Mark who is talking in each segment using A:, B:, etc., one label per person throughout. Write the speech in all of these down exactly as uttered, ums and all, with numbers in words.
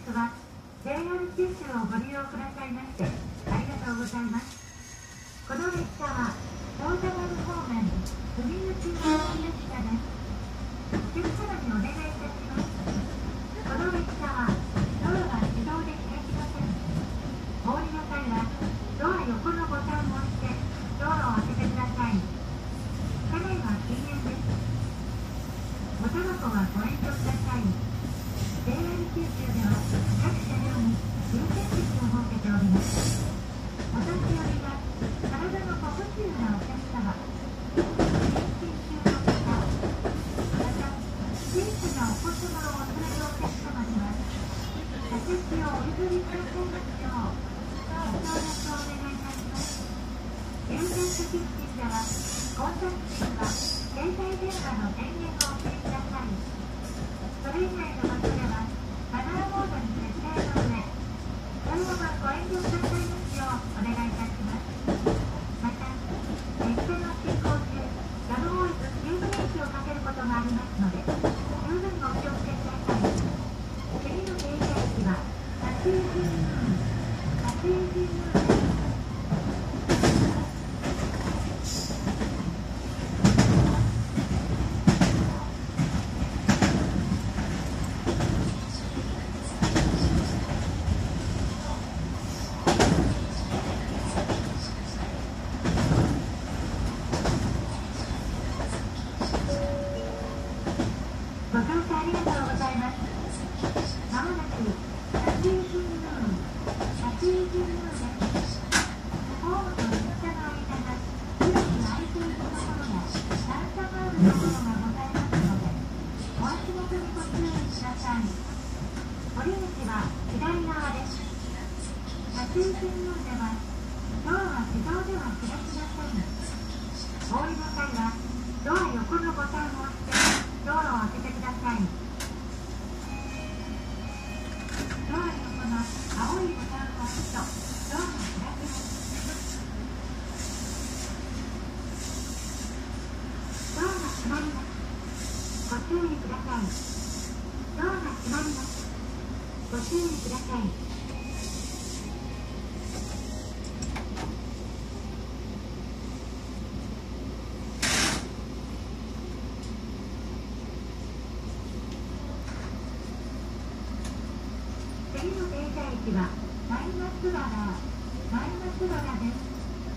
A: は ジェイアール 九州をご利用くださいましてありがとうございます。この列車は東田丸方面国口行き列車です。お客様にお願いいたします。この列車はドアが自動で開きません。お降りの際はドア横のボタンを押してドアを開けてください。車内は禁煙です。おタバコはご遠慮ください。ジェイアール 九州では各車両に優先席を設けております。お年寄りが体のご不自由なお客様、妊娠中の方、また小さなお子様をお連れのお客様には座席をお譲りくださいますようご協力をお願いいたします。優先席付近では交差付近は携帯電話の電源をお切りください。それ以外の場所ではマナーモードに設定の上、通話はご遠慮くださいますようお願いいたします。また、列車の進行中、やむを得ず急ブレーキをかけることがありますので、十分お気をつけください。次の停車駅は松江神宮、松江神宮です。ご乗車ありがとうございます。まもなく松江神宮、松江神宮です。ホームと列車の間が広く空いているところや段差があるところがございますので、お足元にご注意ください。降り口は左側です。松江神宮ではドアは自動では開きません。お降りの際はドア横のボタンを押してドアを開けてください。ドア横の青いボタンを押すとドアが開きます。ドアが閉まります。ご注意ください。ドアが閉まります。ご注意ください。次の停車駅はマイナス原、マイナス原です。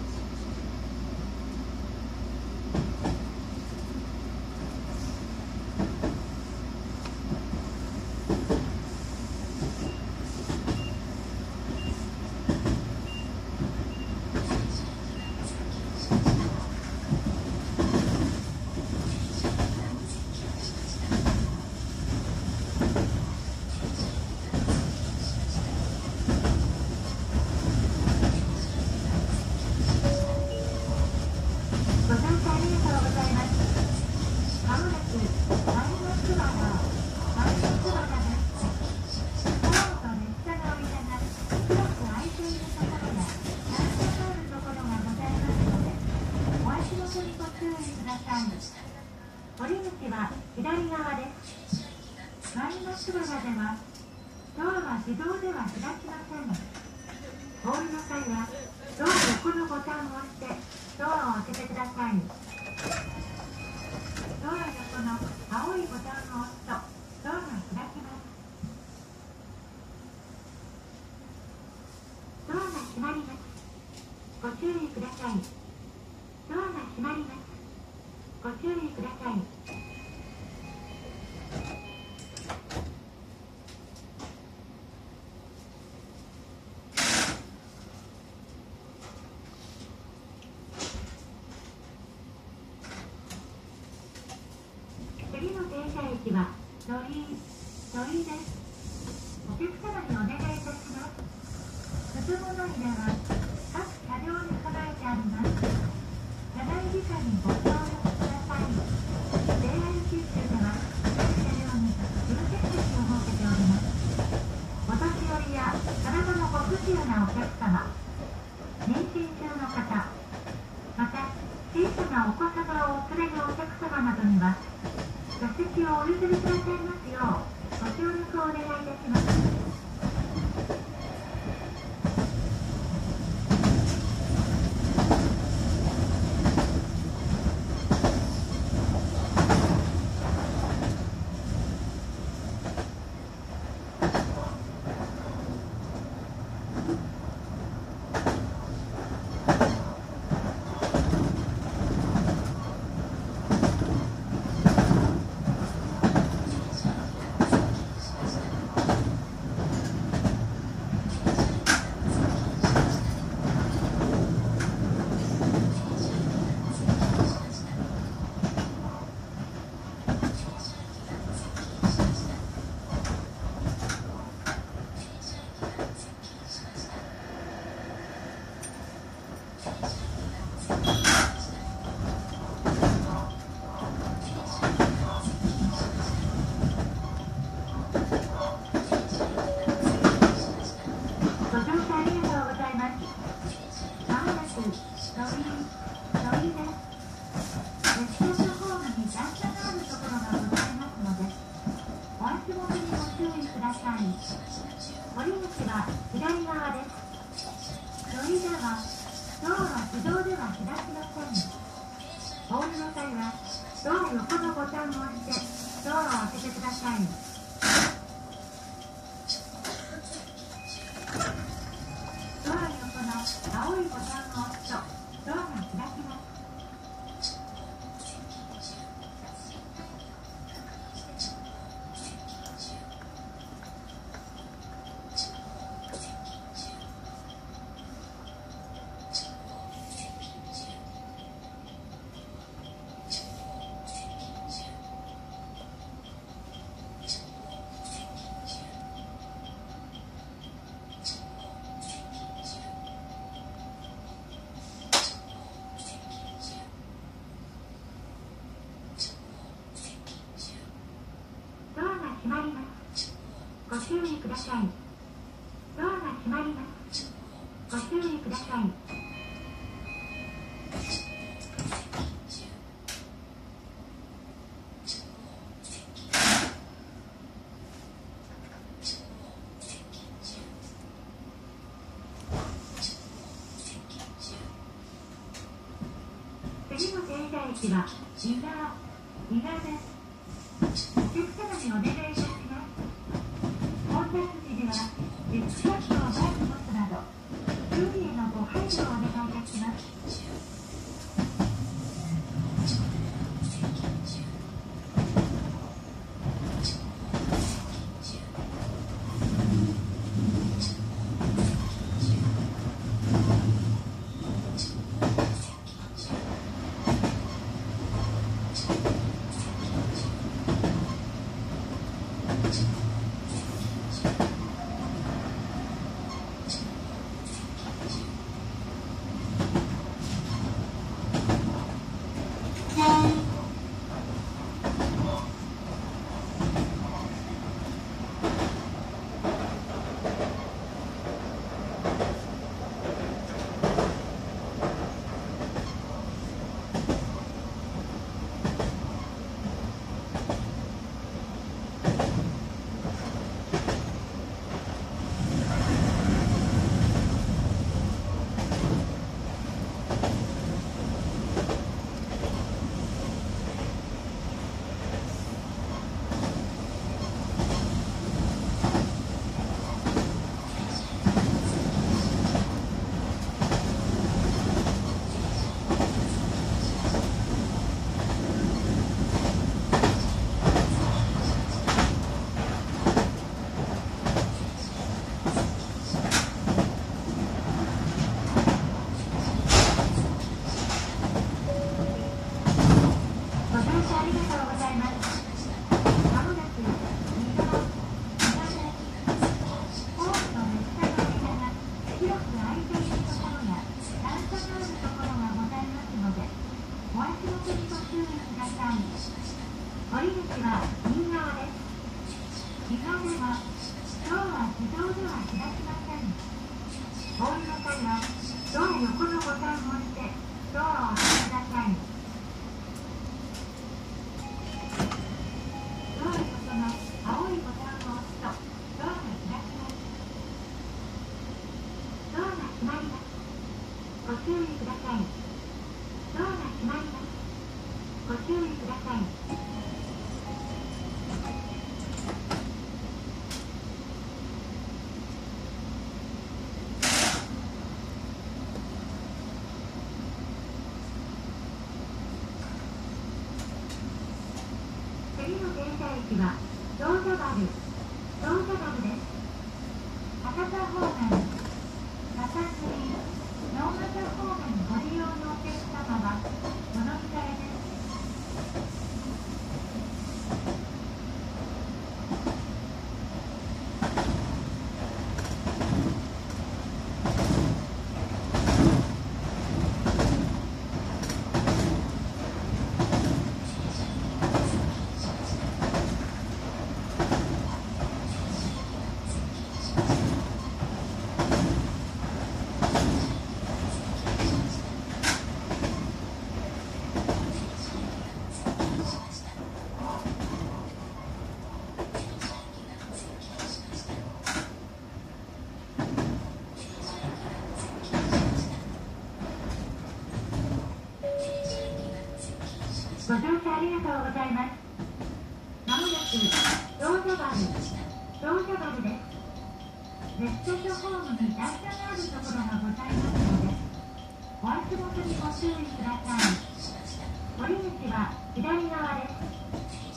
A: ご乗車ありがとうございます。まもなくマイナス原、マイナス原です。ホームと列車の間が広く空いているところや段差があるところがございますので、お足元にご注意ください。降り口は左側です。マイナス原ではドアは自動では開きません。お降りの際はドア横のボタンを押してドアを開けてください。ドア横の青いボタンを押すとドアが開きます。ドアが閉まります。ご注意ください。ドアが閉まります。ご注意ください。次の停車駅は土井、土井です。お客様にお願いいたします。進むのにでは各車両に構えてあります。車内時間にご協力ください。ジェイアール 九州では各車両に優先席を設けております。お年寄りや体のご不自由なお客様、妊娠中の方、また小さなお子様をお連れのお客様などには座席をお譲りくださいますようご協力をお願いいたします。 ご注意ください。ドアが閉まります。ご注意ください。次の停車駅は伊沢、伊沢です。お客様にお願いいたします。混雑時にはリュックサックを持つことなど、周囲へのご配慮をお願いいたします。次の停車駅は道佐原、道佐原です。博多方面、中津井、直方方面ご利用のお客様はお乗り換えです。 ご乗車ありがとうございます。まもなくロードバル、ロードバルです。列車とホームに段差があるところがございますので、お足元にご注意ください。降り口は左側です。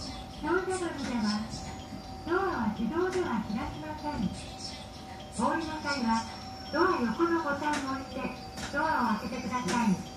A: ロードバルではドアは自動では開きません。お降りの際はドア横のボタンを押してドアを開けてください。